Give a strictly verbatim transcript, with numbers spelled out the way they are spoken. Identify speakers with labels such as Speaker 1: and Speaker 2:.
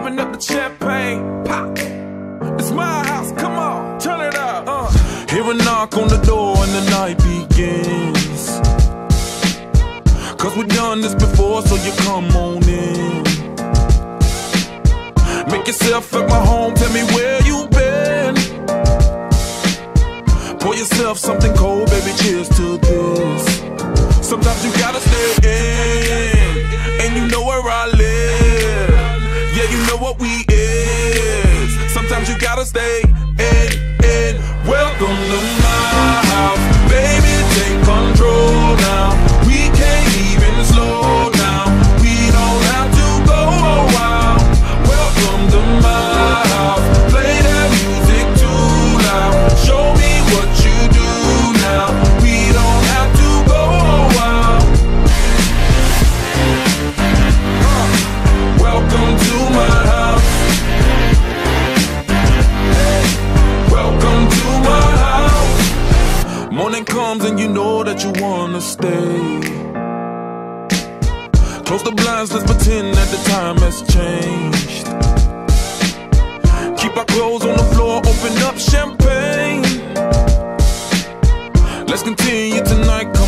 Speaker 1: open up the champagne, pop. It's my house, come on, turn it up. Uh. Hear a knock on the door and the night begins. Cause we've done this before, so you come on in. Make yourself at my home, tell me where you been. Pour yourself something cold, baby, cheers to this. Sometimes you gotta stay in, and you know where I live. Yeah, you know what we is. Sometimes you gotta stay in, in. Welcome to my house, baby, take control now. We can't even slow down. We don't have to go a while. Welcome to my house, play that music too loud. Show me what you do now. We don't have to go a while. uh, Welcome to my house. Hey, welcome to my house. Morning comes and you know that you wanna stay. Close the blinds, let's pretend that the time has changed. Keep our clothes on the floor, open up champagne. Let's continue tonight.